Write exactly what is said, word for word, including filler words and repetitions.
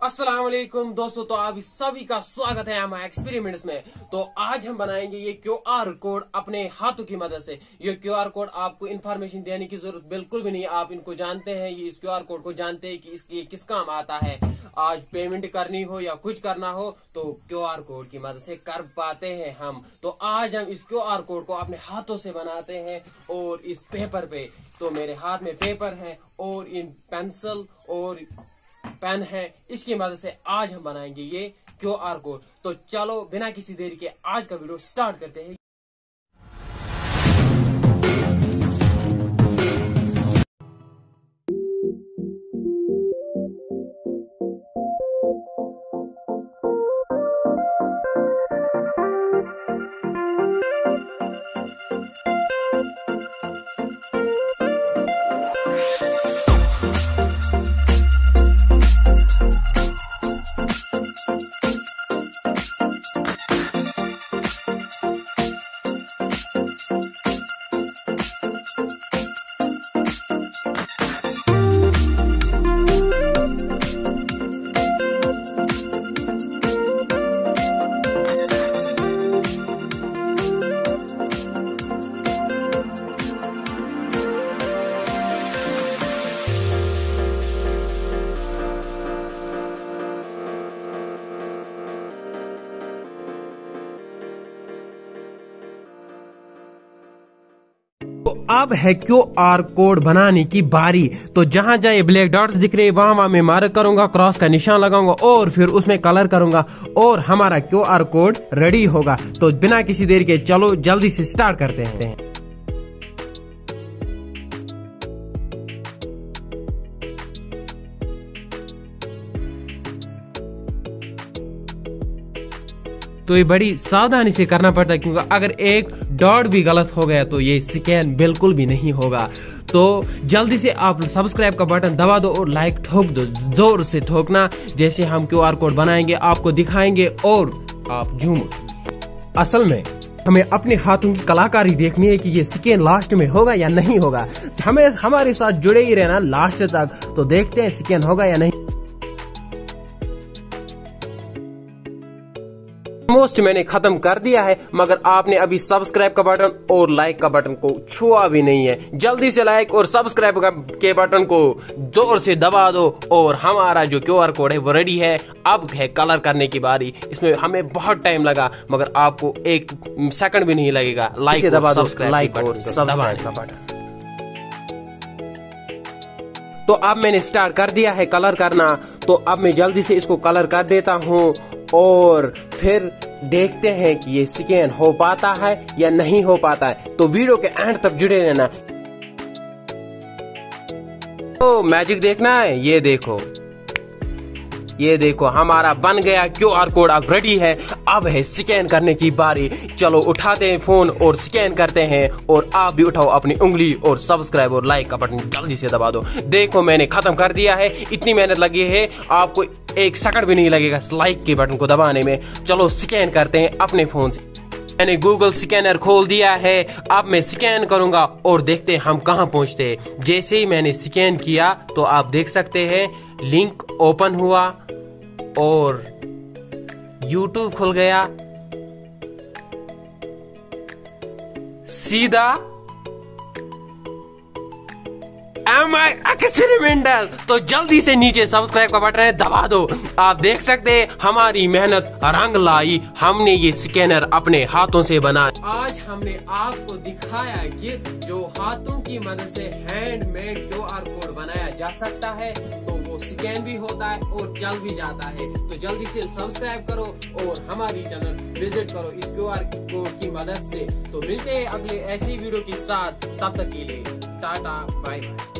अस्सलाम वालेकुम दोस्तों, तो आप सभी का स्वागत है हमारे एक्सपेरिमेंट्स में। तो आज हम बनाएंगे ये क्यू आर कोड अपने हाथों की मदद से। ये क्यू आर कोड आपको इन्फॉर्मेशन देने की जरूरत बिल्कुल भी नहीं है, आप इनको जानते हैं। ये इस क्यू आर कोड को जानते हैं कि इसकी किस काम आता है। आज पेमेंट करनी हो या कुछ करना हो तो क्यू आर कोड की मदद से कर पाते हैं हम। तो आज हम इस क्यू आर कोड को अपने हाथों से बनाते हैं और इस पेपर पे, तो मेरे हाथ में पेपर है और इन पेंसिल और पेन है, इसकी मदद से आज हम बनाएंगे ये क्यू आर कोड। तो चलो बिना किसी देरी के आज का वीडियो स्टार्ट करते हैं। तो अब है क्यू आर कोड बनाने की बारी। तो जहां जहां ये ब्लैक डॉट्स दिख रहे हैं वहां वहां मैं मार्क करूंगा, क्रॉस का निशान लगाऊंगा और फिर उसमें कलर करूंगा और हमारा क्यू आर कोड रेडी होगा। तो बिना किसी देर के चलो जल्दी से स्टार्ट करते हैं। तो ये बड़ी सावधानी से करना पड़ता है, क्योंकि अगर एक डॉट भी गलत हो गया तो ये स्कैन बिल्कुल भी नहीं होगा। तो जल्दी से आप सब्सक्राइब का बटन दबा दो और लाइक ठोक दो, जोर से ठोकना। जैसे हम क्यू आर कोड बनाएंगे आपको दिखाएंगे और आप झूम। असल में हमें अपने हाथों की कलाकारी देखनी है कि ये स्कैन लास्ट में होगा या नहीं होगा। हमें हमारे साथ जुड़े ही रहना लास्ट तक। तो देखते हैं स्कैन होगा या नहीं। ऑलमोस्ट मैंने खत्म कर दिया है, मगर आपने अभी सब्सक्राइब का बटन और लाइक का बटन को छुआ भी नहीं है। जल्दी से लाइक और सब्सक्राइब के बटन को जोर से दबा दो और हमारा जो क्यू आर कोड है वो रेडी है। अब है कलर करने की बारी। इसमें हमें बहुत टाइम लगा, मगर आपको एक सेकंड भी नहीं लगेगा। लाइक दबा दो, लाइक और दबाने का बटन। तो अब मैंने स्टार्ट कर दिया है कलर करना। तो अब मैं जल्दी से इसको कलर कर देता हूँ और फिर देखते हैं कि ये स्कैन हो पाता है या नहीं हो पाता है। तो वीडियो के एंड तक जुड़े रहना। तो मैजिक देखना है, ये देखो ये देखो हमारा बन गया क्यू आर कोड। अब रेडी है, अब है स्कैन करने की बारी। चलो उठाते हैं फोन और स्कैन करते हैं। और आप भी उठाओ अपनी उंगली और सब्सक्राइब और लाइक का बटन जल्दी से दबा दो। देखो मैंने खत्म कर दिया है। इतनी मेहनत लगी है, आपको एक सेकंड भी नहीं लगेगा लाइक के बटन को दबाने में। चलो स्कैन करते हैं अपने फोन से। मैंने गूगल स्कैनर खोल दिया है। अब मैं स्कैन करूंगा और देखते हैं हम कहां पहुंचते हैं। जैसे ही मैंने स्कैन किया तो आप देख सकते हैं लिंक ओपन हुआ और यूट्यूब खुल गया। सीधा एम आई एक्सपेरिमेंटल। तो जल्दी से नीचे सब्सक्राइब का बटन है, दबा दो। आप देख सकते हैं हमारी मेहनत रंग लाई। हमने ये स्कैनर अपने हाथों से बनाया। आज हमने आपको दिखाया कि जो हाथों की मदद से हैंडमेड क्यू आर कोड बनाया जा सकता है, तो वो स्कैन भी होता है और जल भी जाता है। तो जल्दी से सब्सक्राइब करो और हमारी चैनल विजिट करो इस क्यू आर कोड की मदद से। तो मिलते हैं अगले ऐसी वीडियो के साथ, तब तक के लिए टाटा बाय बाय।